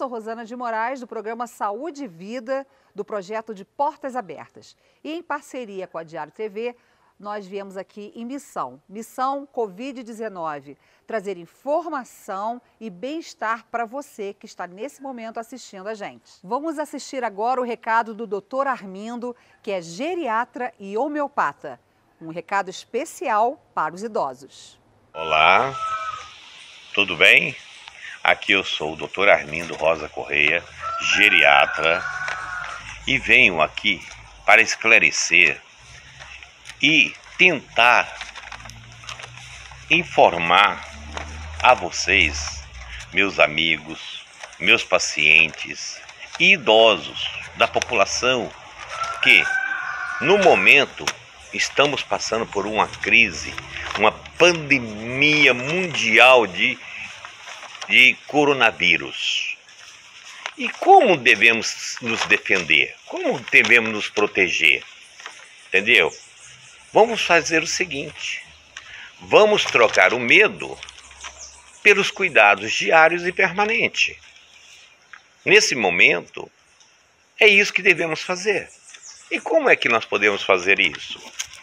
sou Rosana de Moraes, do programa Saúde e Vida, do projeto de Portas Abertas. E em parceria com a Diário TV, nós viemos aqui em Missão Covid-19, trazer informação e bem-estar para você que está nesse momento assistindo a gente. Vamos assistir agora o recado do Dr. Armindo, que é geriatra e homeopata. Um recado especial para os idosos. Olá, tudo bem? Aqui eu sou o Dr. Armindo Rosa Correia, geriatra, e venho aqui para esclarecer e tentar informar a vocês, meus amigos, meus pacientes e idosos da população, que no momento estamos passando por uma crise, uma pandemia mundial de coronavírus. E como devemos nos defender? Como devemos nos proteger? Entendeu? Vamos fazer o seguinte: vamos trocar o medo pelos cuidados diários e permanentes. Nesse momento, é isso que devemos fazer. E como é que nós podemos fazer isso?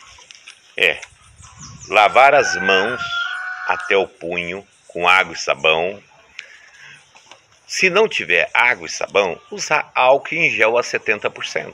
Lavar as mãos até o punho com água e sabão. Se não tiver água e sabão, usar álcool em gel a 70%.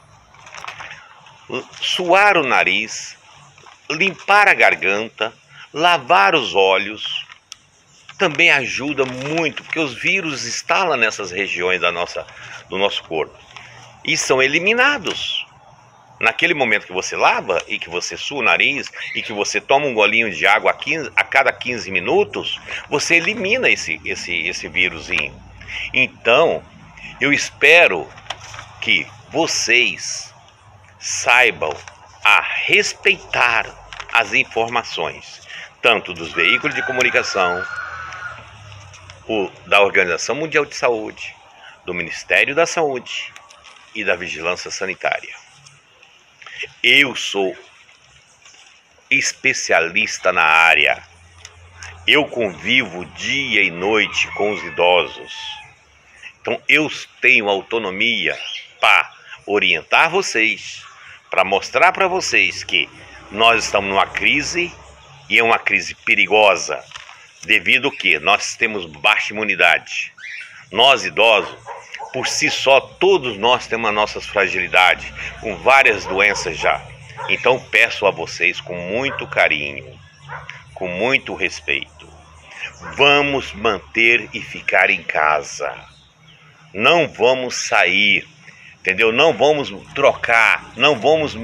Suar o nariz, limpar a garganta, lavar os olhos, também ajuda muito, porque os vírus instalam nessas regiões do nosso corpo e são eliminados. Naquele momento que você lava e que você sua o nariz e que você toma um golinho de água a cada 15 minutos, você elimina esse vírusinho. Então, eu espero que vocês saibam a respeitar as informações, tanto dos veículos de comunicação, da Organização Mundial de Saúde, do Ministério da Saúde e da Vigilância Sanitária. Eu sou especialista na área. Eu convivo dia e noite com os idosos. Então eu tenho autonomia para orientar vocês, para mostrar para vocês que nós estamos numa crise e é uma crise perigosa, devido ao que nós temos baixa imunidade. Nós idosos, por si só, todos nós temos as nossas fragilidades, com várias doenças já. Então peço a vocês com muito carinho, com muito respeito, vamos manter e ficar em casa. Não vamos sair, entendeu? Não vamos trocar, não vamos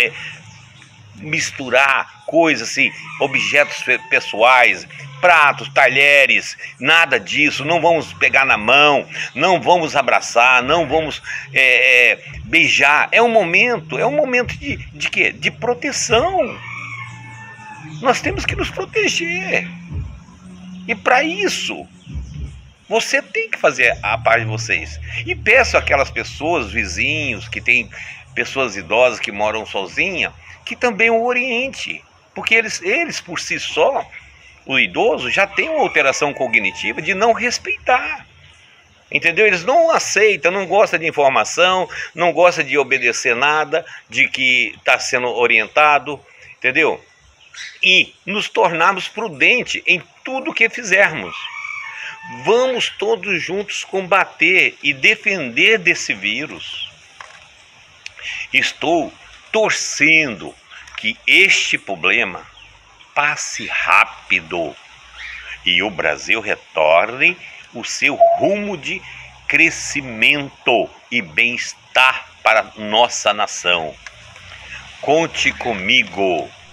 misturar coisas assim, objetos pessoais, pratos, talheres, nada disso. Não vamos pegar na mão, não vamos abraçar, não vamos beijar. É um momento de quê? De proteção. Nós temos que nos proteger. E para isso, você tem que fazer a parte de vocês. E peço àquelas pessoas, vizinhos, que tem pessoas idosas que moram sozinhas, que também o oriente. Porque eles por si só, o idoso já tem uma alteração cognitiva de não respeitar. Entendeu? Eles não aceitam, não gostam de informação, não gostam de obedecer nada, de que está sendo orientado, entendeu? E nos tornarmos prudentes em tudo que fizermos. Vamos todos juntos combater e defender desse vírus. Estou torcendo que este problema passe rápido e o Brasil retorne o seu rumo de crescimento e bem-estar para nossa nação. Conte comigo.